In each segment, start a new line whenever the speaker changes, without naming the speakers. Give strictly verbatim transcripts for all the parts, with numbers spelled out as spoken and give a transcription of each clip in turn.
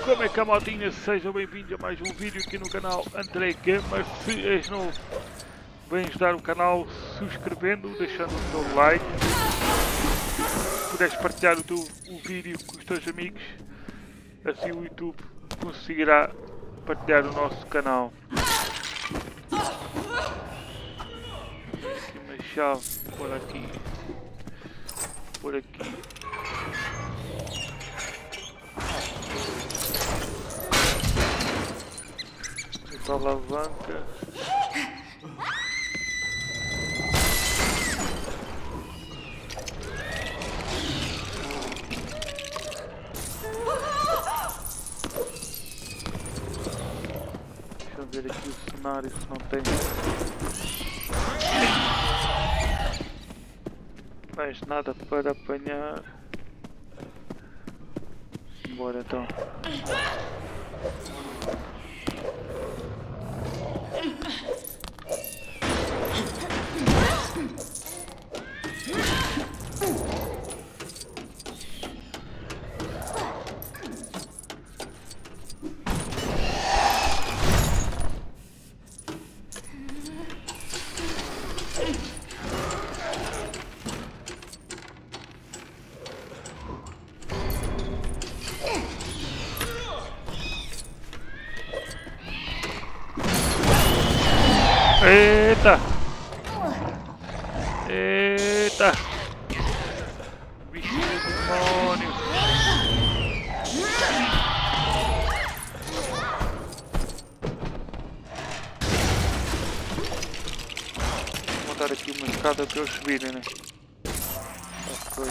Como é que a maltinha? Sejam bem-vindos a mais um vídeo aqui no canal André Gamer. Se és novo, vem ajudar o canal subscrevendo, deixando o teu like. Se puderes partilhar o, teu, o vídeo com os teus amigos, assim o YouTube conseguirá partilhar o nosso canal. Aqui uma chave, por aqui, por aqui. Essa alavanca. Deixa eu ver aqui o cenário se não tem mais nada para apanhar. Bora então. Eita! Eita! Bichinho do demônio! Vou montar aqui uma escada para eles subirem, né? Ok.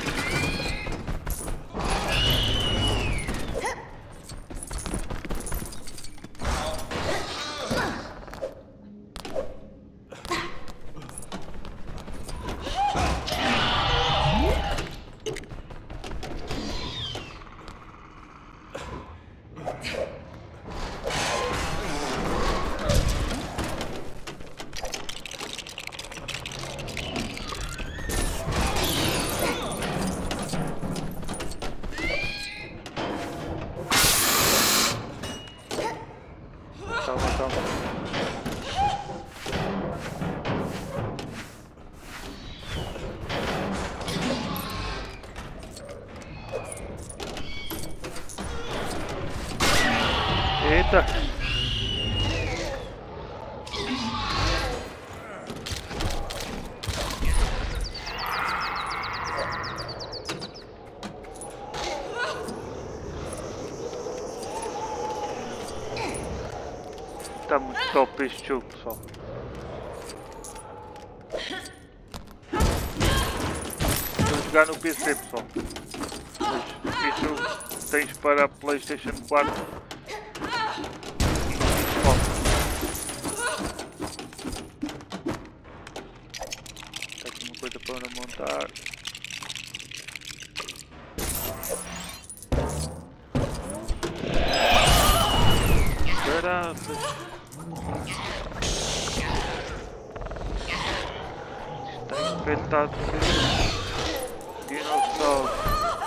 Calma, calma. Eita! Está muito top este jogo, pessoal. Vou jogar no P C, pessoal. Mas este jogo tens para a PlayStation quatro. Está aqui uma coisa para montar. Caraças. Está infectado de dinossauro.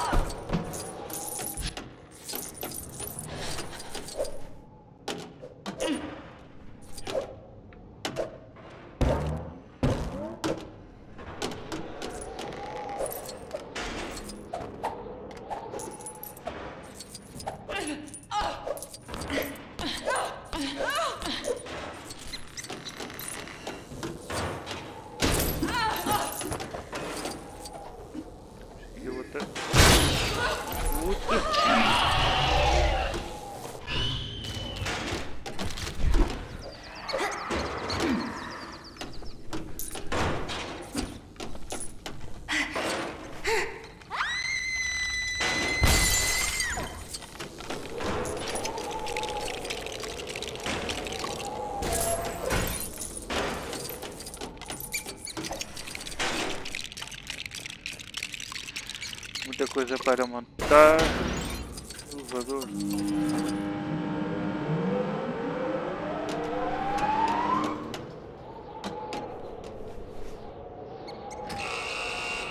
Muita coisa para montar. Elevador.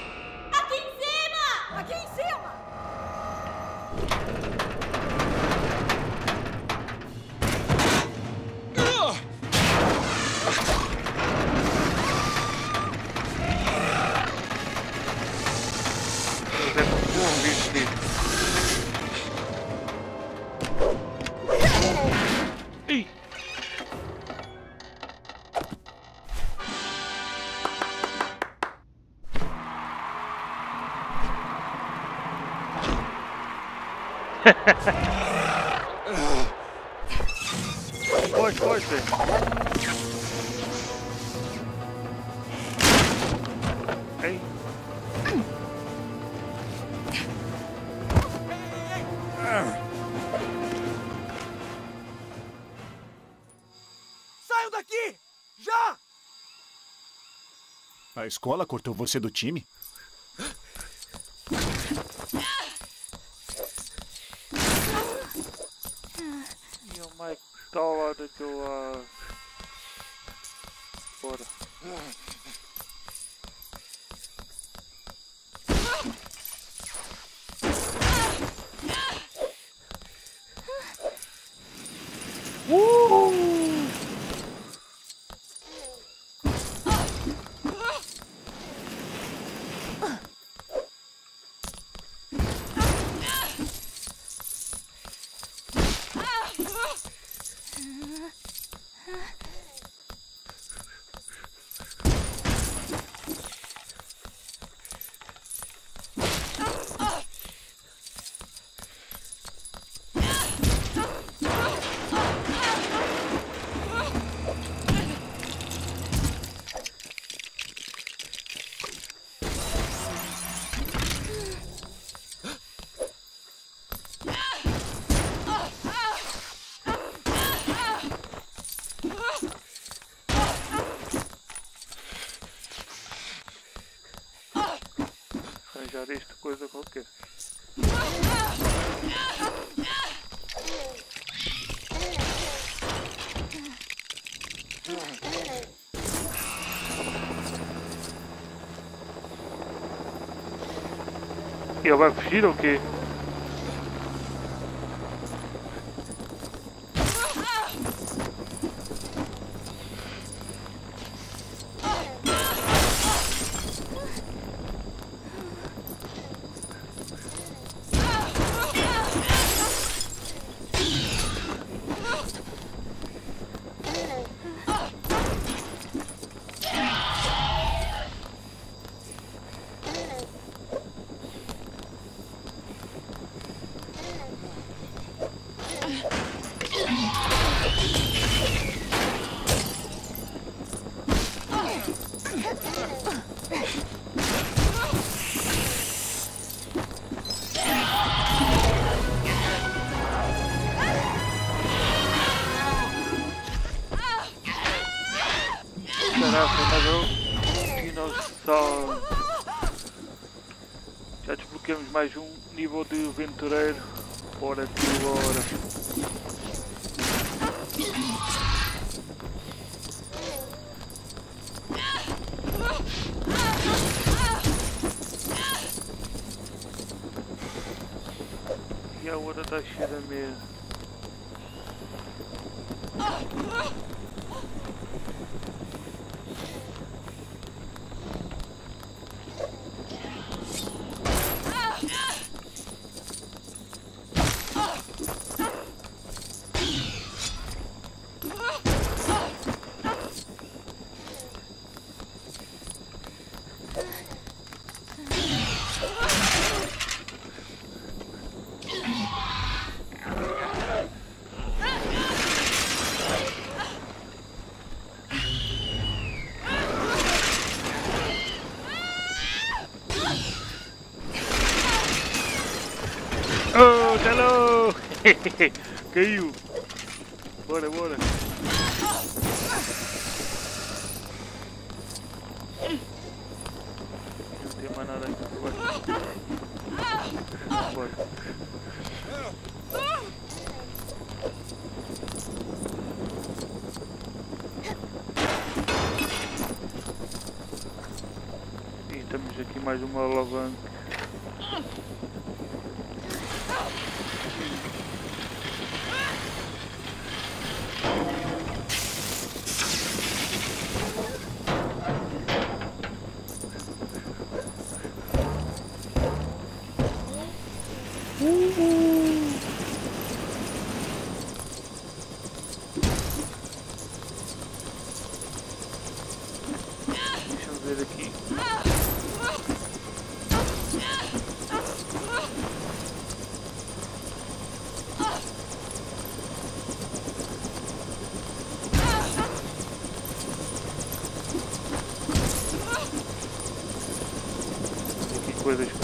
Aqui em cima! Aqui em cima!
Foge, foge, velho. Ei.
Saiam daqui! Já!
A escola cortou você do time?
E o Mike tá ao lado daquele lá. Bora. Uh! Já deste coisa qualquer. E ele vai fugir ou quê? Caraca, mas eu dinossauro. Já desbloqueamos mais um nível de aventureiro. Bora que bora. E a outra tá cheia mesmo. Oh, hello! Caiu! Bora, bora! Não tem mais nada aqui. Bora! Bora! E temos aqui mais uma alavanca. Deixa eu ver aqui.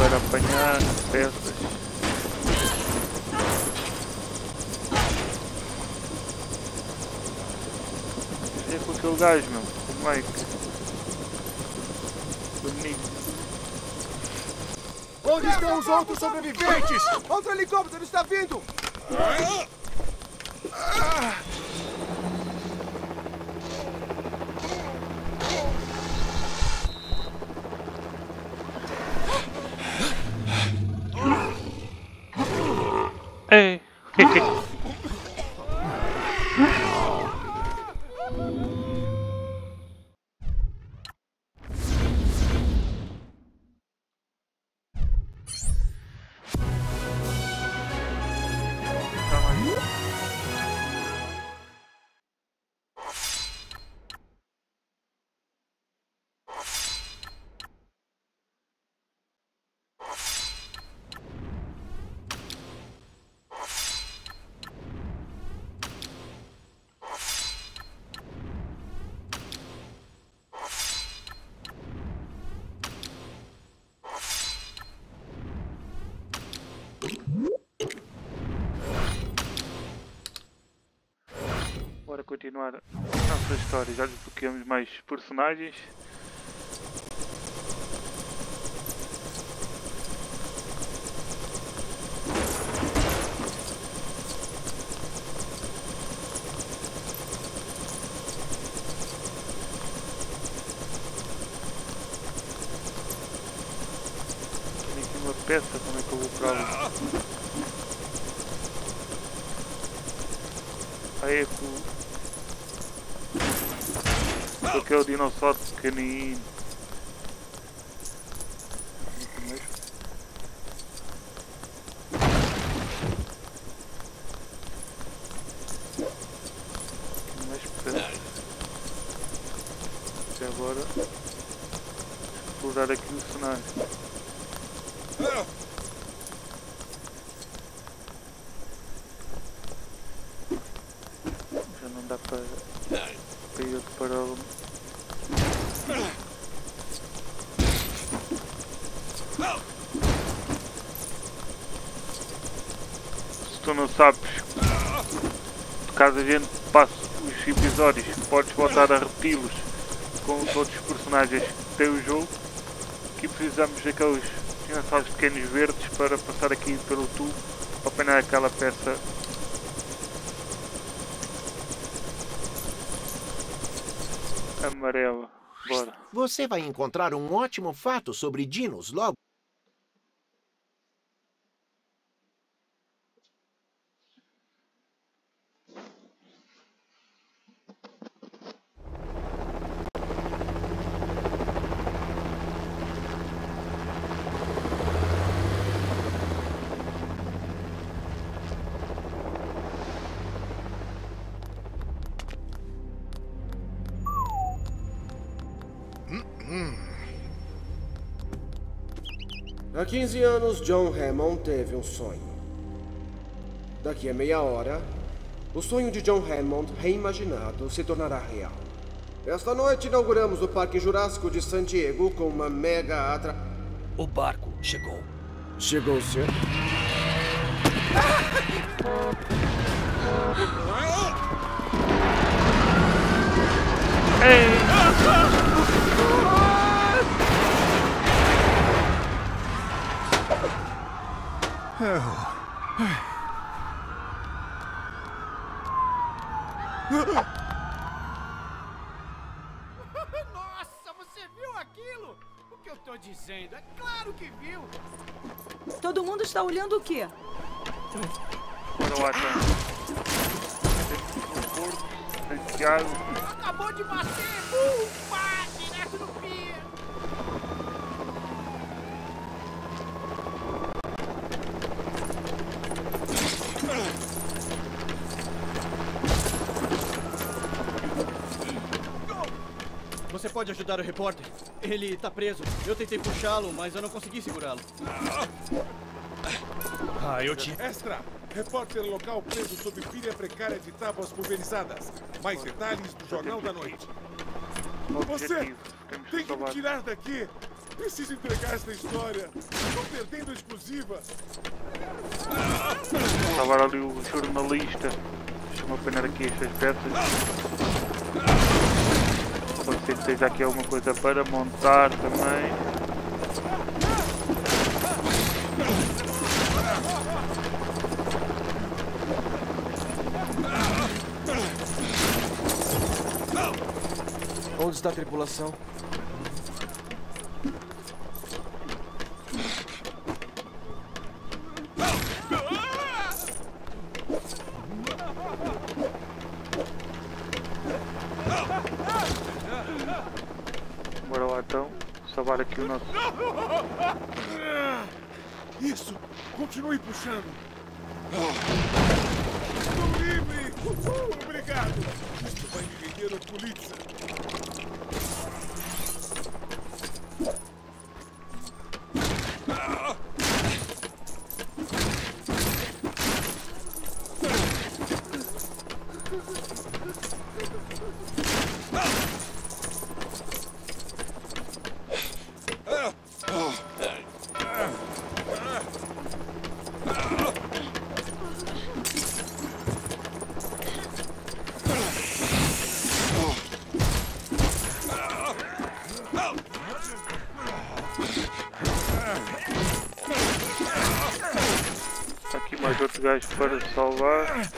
para apanhar peças. É com aquele gajo, meu, o Mike. Bonito.
Onde estão os outros sobreviventes? Outro helicóptero está vindo!
Ei! Bora continuar a nossa história. Já desbloqueamos mais personagens. Tenho aqui uma peça, como é que eu vou para lá? Aí é com aquele dinossauro pequenino. Mais perto. Até agora explorar aqui o cenário. Já não dá para, para ir para o... Se tu não sabes, caso a gente passe os episódios, podes voltar a repeti-los com os outros personagens que tem o jogo. Aqui precisamos daqueles dinossauros pequenos verdes para passar aqui pelo tubo para apanhar aquela peça. Amarela. Bora.
Você vai encontrar um ótimo fato sobre dinos logo.
Há quinze anos, John Hammond teve um sonho. Daqui a meia hora, o sonho de John Hammond reimaginado se tornará real. Esta noite inauguramos o Parque Jurássico de San Diego com uma mega atra...
O barco chegou.
Chegou, senhor?
Ei!
Nossa, você viu aquilo? O que eu tô dizendo? É claro que viu.
Todo mundo está olhando o quê?
Bora lá, então. Santiago.
Acabou de bater! Uh, pá, direto no pia!
Você pode ajudar o repórter? Ele tá preso. Eu tentei puxá-lo, mas eu não consegui segurá-lo.
Ah, eu te... Extra! Repórter local preso sob pilha precária de tábuas pulverizadas. Mais detalhes do Jornal da Noite. Você
Objetivo. Temos
tem que me
salvar.
tirar daqui! Preciso entregar esta história. Estou perdendo a exclusiva.
Salvar ali o jornalista. Deixa-me apanhar aqui estas peças. Pode ser que seja aqui alguma coisa para montar também.
Onde está a tripulação?
Bora lá então, salvar aqui o nosso...
Isso! Continue puxando! Estou livre! Uhul, obrigado! Isto vai me vender a polícia!
Aqui mais outro gajo para salvar.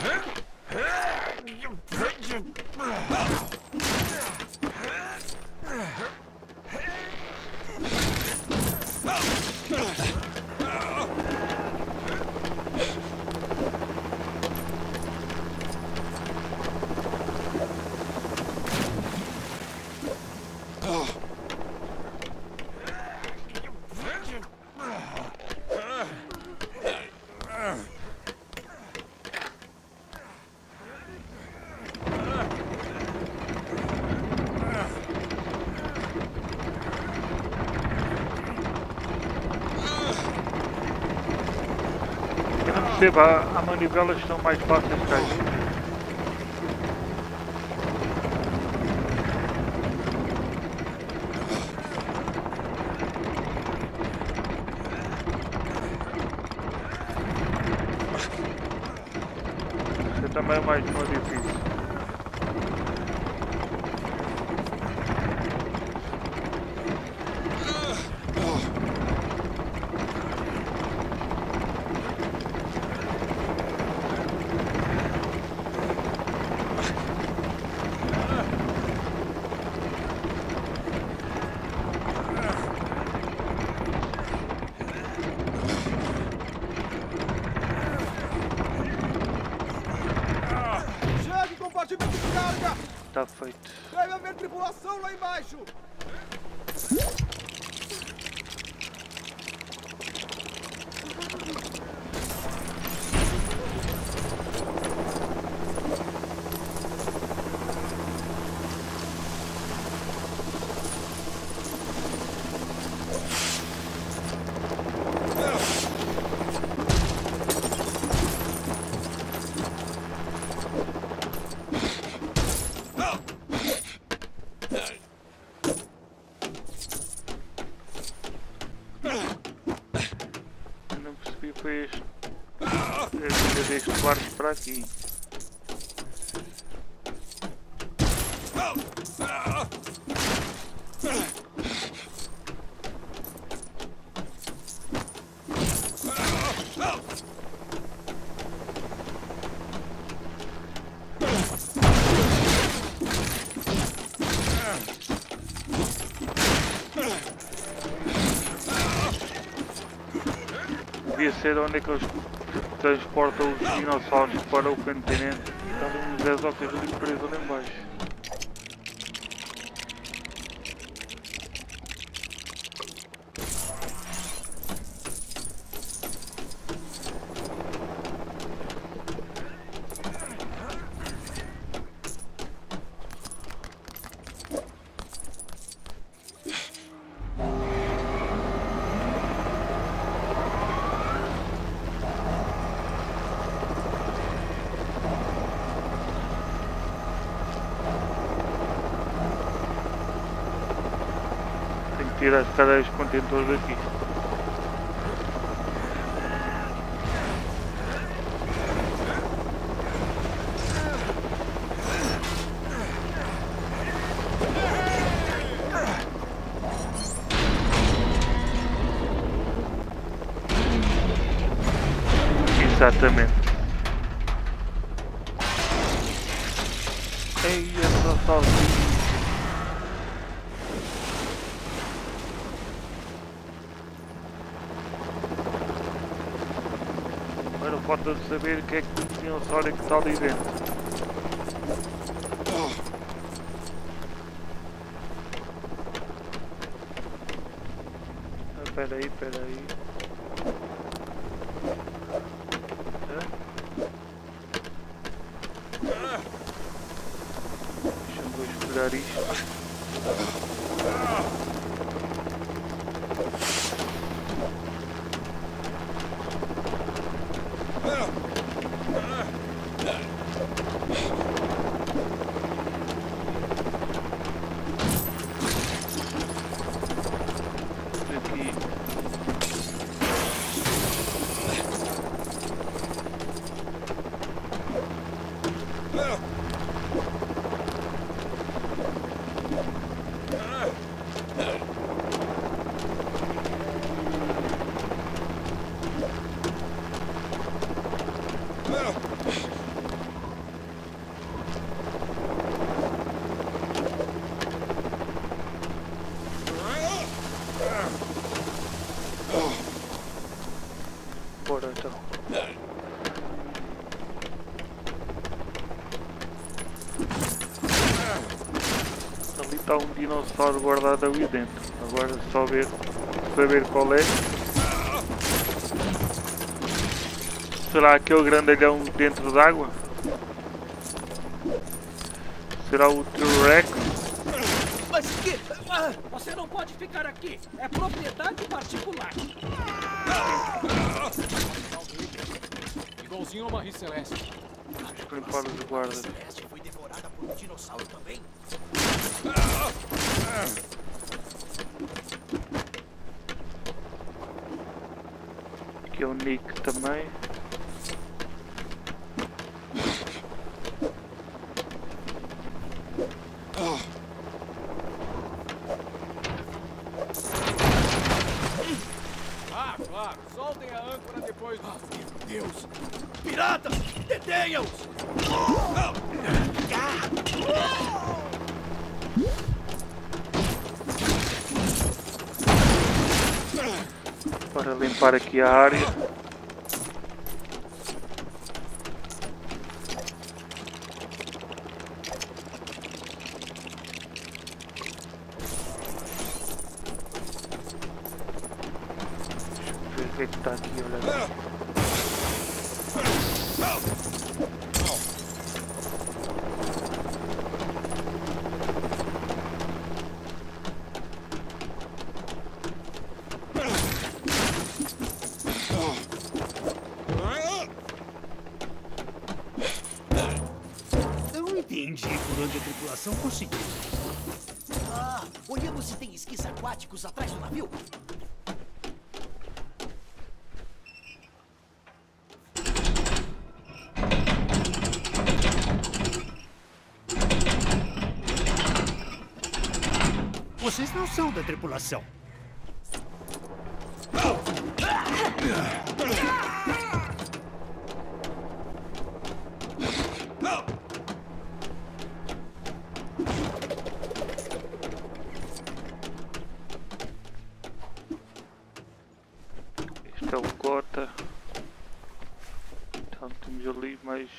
Perceba, a manivelas estão mais fáceis que a gente. Isso também é mais uma difícil. Tá feito.
Deve haver tripulação lá embaixo!
Não percebi, foi este. Este deste barco para aqui. Devia ser onde é que eles transportam os dinossauros para o continente. Estão uns exóticos ali presos lá embaixo. tirar as cadeias contentores daqui. Exatamente. Ei, eu só sozinho. Agora falta de saber o que é que o dinossauro que está ali dentro. Ah, peraí, peraí. Isto. Aqui. Bora então. Ali está um dinossauro guardado ali dentro. Agora é só ver, saber qual é. Será aquele grandalhão dentro d'água? Será o T-Rex?
Mas que... Ah, você não pode ficar aqui. É propriedade particular. Igualzinho a Marie Celeste.
Deixa eu limpar os guardas.
Celeste foi devorada por um dinossauro também.
Aqui é o Nick também.
Ah, claro. Soltem a âncora depois. Ah, meu Deus! Piratas! Detenham-os!
Para limpar aqui a área. Deixa eu ver o que é que está aqui, olha.
Por onde a tripulação conseguiu.
Ah, olhamos se tem esquis aquáticos atrás do navio.
Vocês não são da tripulação.
Este é o Gota. Então temos ali mais.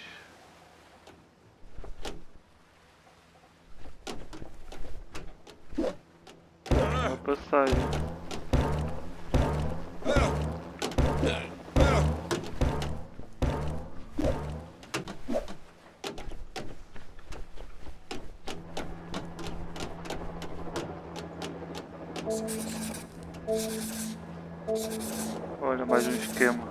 Uma passagem. Olha, mais um esquema.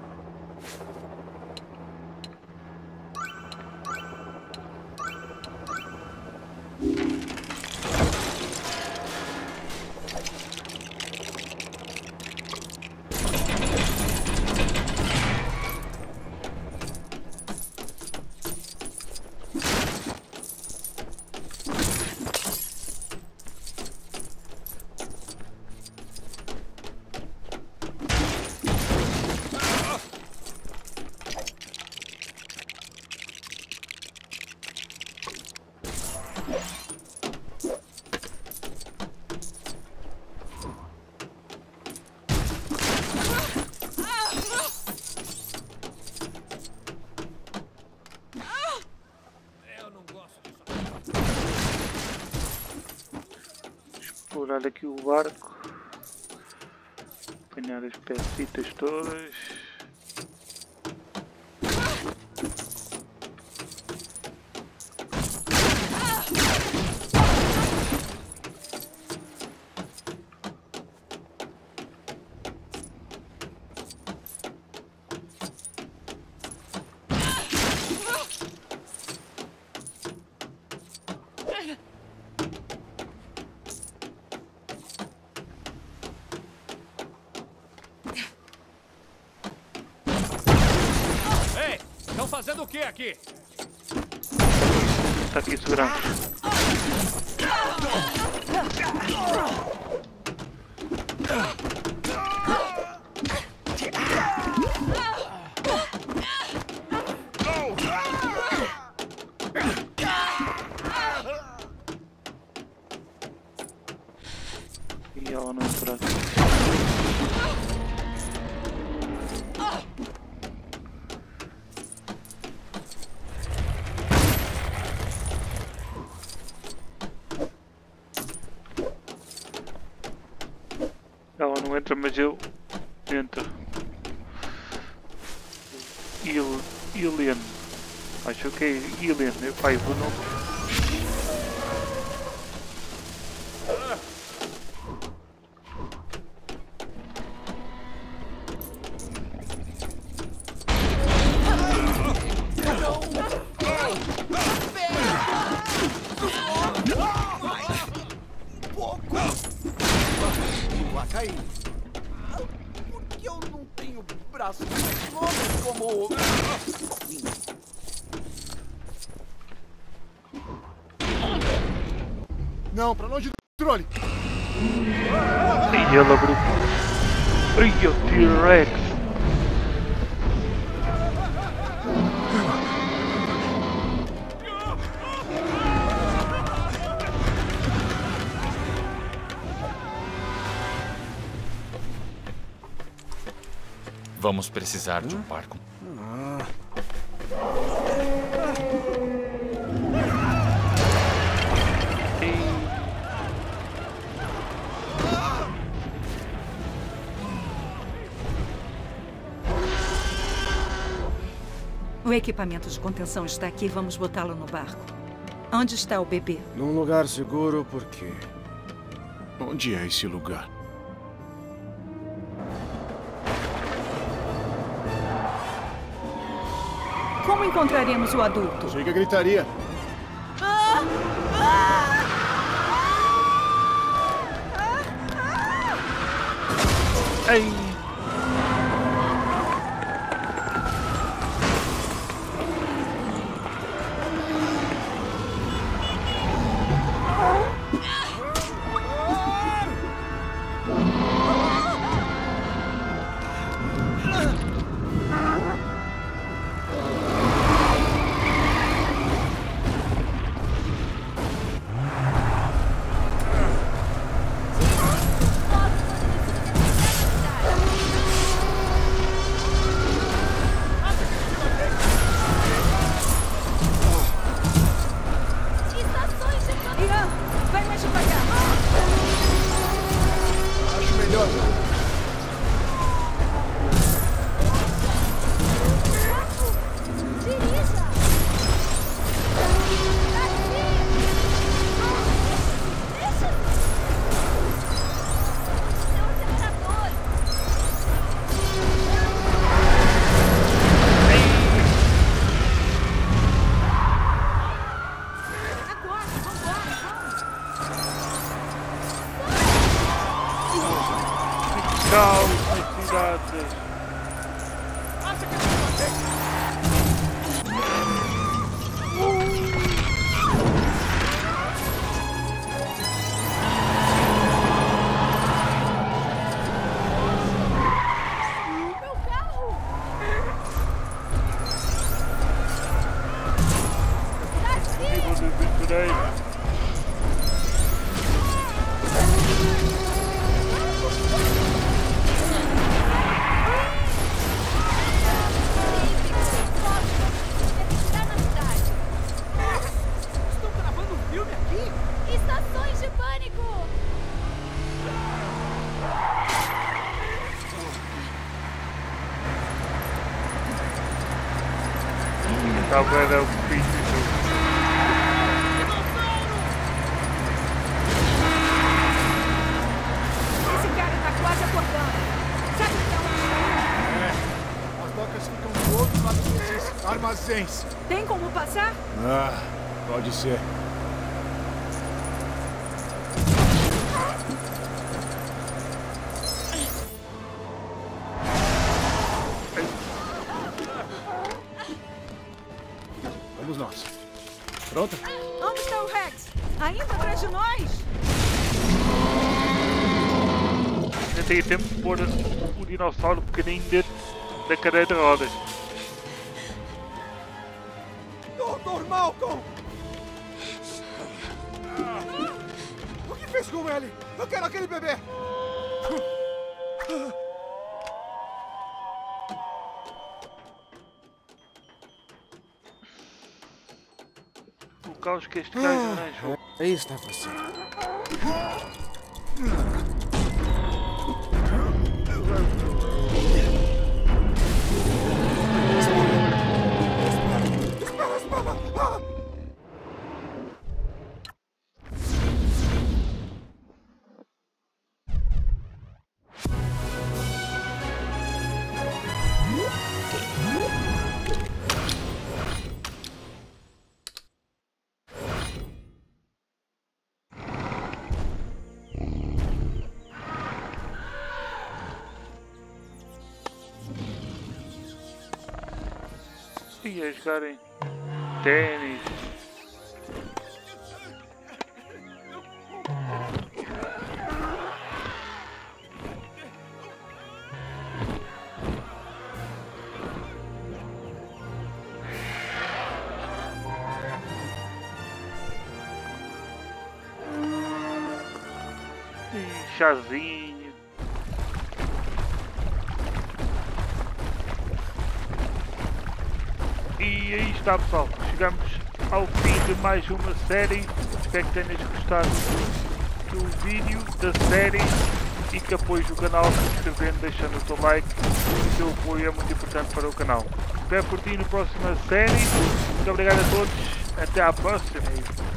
explorar aqui o barco. Apanhar as pecitas todas.
Estão fazendo o que aqui?
Está aqui segurando. E ela não entrou aqui. Ela não entra, mas eu entro. Il, Ilian. Acho que é Ilian. Pai, o nome.
Por que eu não tenho braços longos como...
Não, pra longe do controle!
E ela abriu. Ai, o T-Rex!
Vamos precisar de um barco.
O equipamento de contenção está aqui. Vamos botá-lo no barco. Onde está o bebê?
Num lugar seguro, por quê?
Onde é esse lugar?
Como encontraremos o adulto?
Chega a gritaria.
Ah! Ah!
Ai! Está bem, é o bicho.
Esse cara tá quase acordando. Sabe o que é uma...
É, as docas ficam do outro lado desses armazéns.
Tem como passar?
Ah, pode ser. Vamos nós. Pronta?
Onde está o Rex? Ainda atrás de nós?
Ainda tenho tempo de pôr o dinossauro pequenino dentro da cadeira de rodas.
doutor Malcolm! O que fez com ele? Eu quero aquele bebê!
O caos que este gajo arranjou.
Aí está você.
E a jogarem ténis. E chazinho. E aí está, pessoal, chegamos ao fim de mais uma série. Espero que tenhas gostado do vídeo, da série, e que apoies o canal subscrevendo, deixando o teu like. O teu apoio é muito importante para o canal. Espero por ti na próxima série. Muito obrigado a todos, até à próxima.